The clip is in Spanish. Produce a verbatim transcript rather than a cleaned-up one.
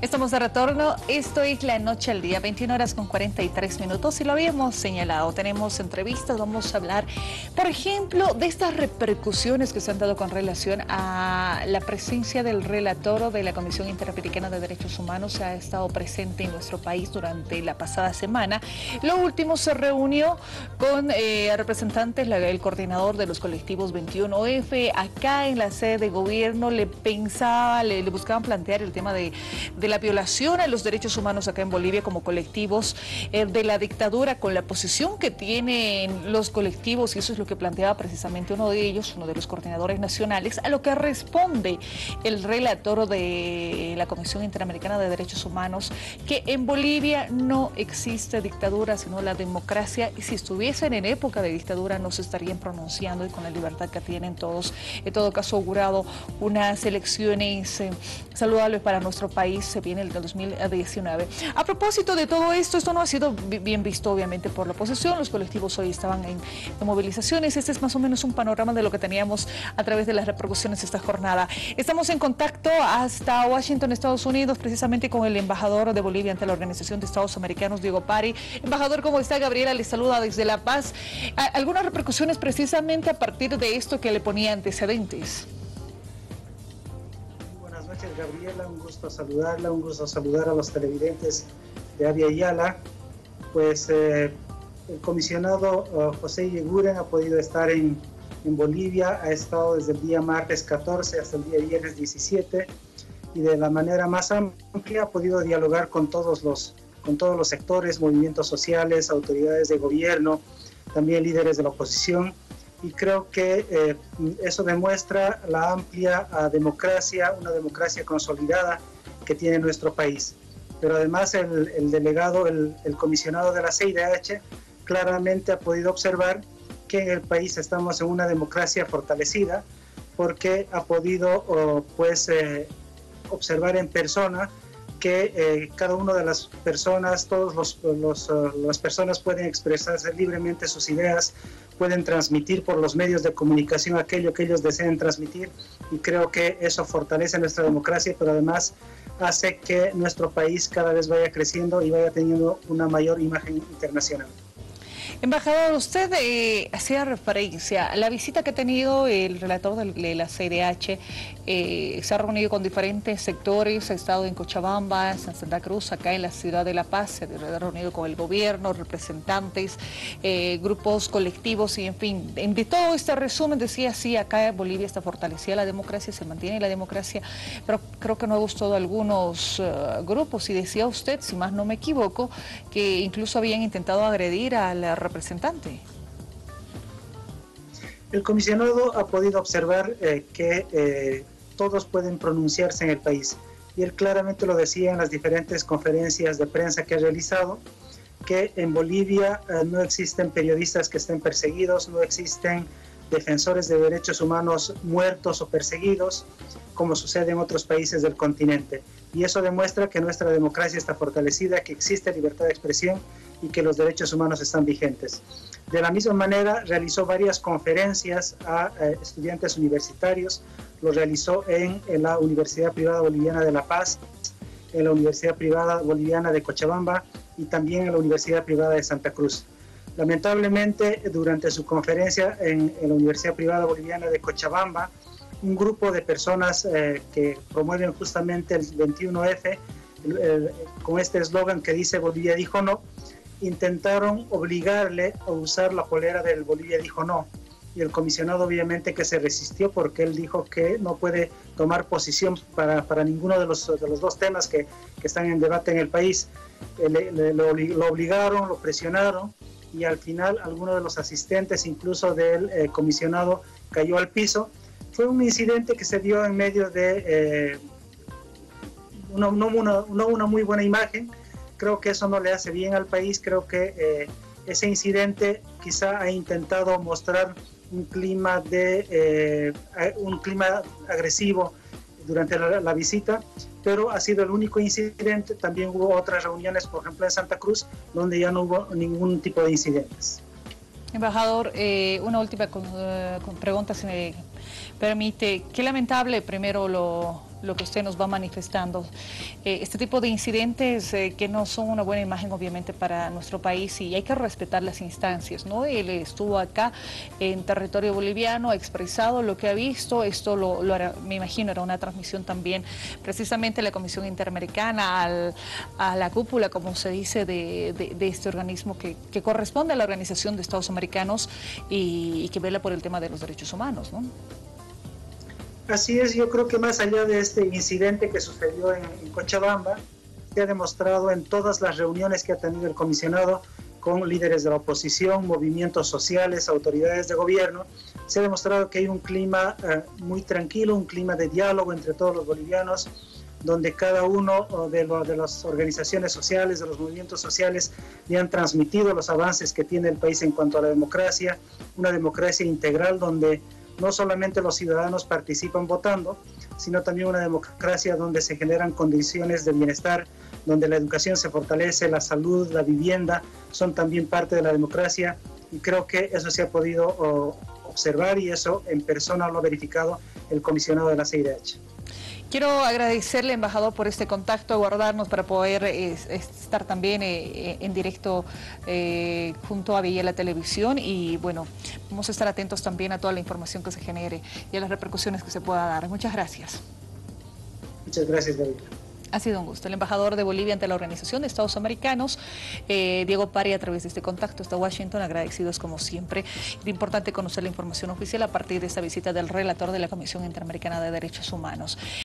Estamos de retorno, esto es La Noche al Día, veintiuna horas con cuarenta y tres minutos y lo habíamos señalado, tenemos entrevistas, vamos a hablar, por ejemplo, de estas repercusiones que se han dado con relación a la presencia del relator de la Comisión Interamericana de Derechos Humanos, que ha estado presente en nuestro país durante la pasada semana. Lo último, se reunió con eh, representantes, la, el coordinador de los colectivos veintiuno F, acá en la sede de gobierno, le pensaba, le, le buscaban plantear el tema de, de la violación a los derechos humanos acá en Bolivia como colectivos eh, de la dictadura, con la posición que tienen los colectivos, y eso es lo que planteaba precisamente uno de ellos, uno de los coordinadores nacionales, a lo que responde el relator de la Comisión Interamericana de Derechos Humanos, que en Bolivia no existe dictadura, sino la democracia, y si estuviesen en época de dictadura no se estarían pronunciando, y con la libertad que tienen todos, en todo caso augurado unas elecciones eh, saludables para nuestro país, se viene el dos mil diecinueve. A propósito de todo esto, esto no ha sido bien visto obviamente por la oposición, los colectivos hoy estaban en, en movilizaciones. Este es más o menos un panorama de lo que teníamos a través de las repercusiones de esta jornada. Estamos en contacto hasta Washington, Estados Unidos, precisamente con el embajador de Bolivia ante la Organización de Estados Americanos, Diego Pari. Embajador, ¿cómo está? Gabriela le saluda desde La Paz. ¿Algunas repercusiones precisamente a partir de esto que le ponía antecedentes? Buenas noches, Gabriela, un gusto saludarla, un gusto saludar a los televidentes de Avia Yala. Pues eh, el comisionado uh, José Eguiguren ha podido estar en, en Bolivia, ha estado desde el día martes catorce hasta el día viernes diecisiete, y de la manera más amplia ha podido dialogar con todos los, con todos los sectores, movimientos sociales, autoridades de gobierno, también líderes de la oposición. Y creo que eh, eso demuestra la amplia uh, democracia, una democracia consolidada que tiene nuestro país. Pero además el, el delegado, el, el comisionado de la C I D H, claramente ha podido observar que en el país estamos en una democracia fortalecida, porque ha podido oh, pues, eh, observar en persona que eh, cada una de las personas, todas los, los, uh, las personas pueden expresarse libremente sus ideas, pueden transmitir por los medios de comunicación aquello que ellos deseen transmitir, y creo que eso fortalece nuestra democracia, pero además hace que nuestro país cada vez vaya creciendo y vaya teniendo una mayor imagen internacional. Embajador, usted eh, hacía referencia a la visita que ha tenido el relator de la C I D H, eh, se ha reunido con diferentes sectores, ha estado en Cochabamba, en Santa Cruz, acá en la ciudad de La Paz, se ha reunido con el gobierno, representantes, eh, grupos colectivos y en fin, de todo este resumen decía, sí, acá en Bolivia está fortalecida la democracia, se mantiene la democracia, pero creo que no ha gustado a algunos uh, grupos, y decía usted, si más no me equivoco, que incluso habían intentado agredir a la representante. El comisionado ha podido observar eh, que eh, todos pueden pronunciarse en el país, y él claramente lo decía en las diferentes conferencias de prensa que ha realizado, que en Bolivia eh, no existen periodistas que estén perseguidos, no existen defensores de derechos humanos muertos o perseguidos, como sucede en otros países del continente. Y eso demuestra que nuestra democracia está fortalecida, que existe libertad de expresión y que los derechos humanos están vigentes. De la misma manera, realizó varias conferencias a eh, estudiantes universitarios, lo realizó en, en la Universidad Privada Boliviana de La Paz, en la Universidad Privada Boliviana de Cochabamba y también en la Universidad Privada de Santa Cruz. Lamentablemente, durante su conferencia en, en la Universidad Privada Boliviana de Cochabamba, un grupo de personas eh, que promueven justamente el veintiuno F, el, el, con este eslogan que dice Bolivia dijo no, intentaron obligarle a usar la polera del Bolivia dijo no, y el comisionado obviamente que se resistió, porque él dijo que no puede tomar posición para, para ninguno de los, de los dos temas que, que están en debate en el país. Le, le, lo, lo obligaron, lo presionaron, y al final alguno de los asistentes, incluso del eh, comisionado, cayó al piso. Fue un incidente que se dio en medio de eh, una, no, una, no una muy buena imagen. Creo que eso no le hace bien al país. Creo que eh, ese incidente quizá ha intentado mostrar un clima, de, eh, un clima agresivo durante la, la visita, pero ha sido el único incidente. También hubo otras reuniones, por ejemplo en Santa Cruz, donde ya no hubo ningún tipo de incidentes. Embajador, eh, una última con, uh, con pregunta, si me permite. Qué lamentable, primero, lo, lo que usted nos va manifestando. Eh, este tipo de incidentes eh, que no son una buena imagen, obviamente, para nuestro país, y hay que respetar las instancias, ¿no? Él estuvo acá en territorio boliviano, ha expresado lo que ha visto. Esto lo, lo hará, me imagino, era una transmisión también, precisamente, de la Comisión Interamericana al, a la cúpula, como se dice, de, de, de este organismo que, que corresponde a la Organización de Estados Americanos y, y que vela por el tema de los derechos humanos, ¿no? Así es, yo creo que más allá de este incidente que sucedió en, en Cochabamba, se ha demostrado en todas las reuniones que ha tenido el comisionado con líderes de la oposición, movimientos sociales, autoridades de gobierno, se ha demostrado que hay un clima eh, muy tranquilo, un clima de diálogo entre todos los bolivianos, donde cada uno de, lo, de las organizaciones sociales, de los movimientos sociales, le han transmitido los avances que tiene el país en cuanto a la democracia, una democracia integral donde no solamente los ciudadanos participan votando, sino también una democracia donde se generan condiciones de bienestar, donde la educación se fortalece, la salud, la vivienda, son también parte de la democracia, y creo que eso se ha podido oh, observar, y eso en persona lo ha verificado el comisionado de la C I D H. Quiero agradecerle, embajador, por este contacto, guardarnos para poder eh, estar también eh, en directo eh, junto a Villa la Televisión, y bueno, vamos a estar atentos también a toda la información que se genere y a las repercusiones que se pueda dar. Muchas gracias. Muchas gracias, David. Ha sido un gusto. El embajador de Bolivia ante la Organización de Estados Americanos, eh, Diego Pari, a través de este contacto hasta Washington, agradecidos como siempre. Es importante conocer la información oficial a partir de esta visita del relator de la Comisión Interamericana de Derechos Humanos.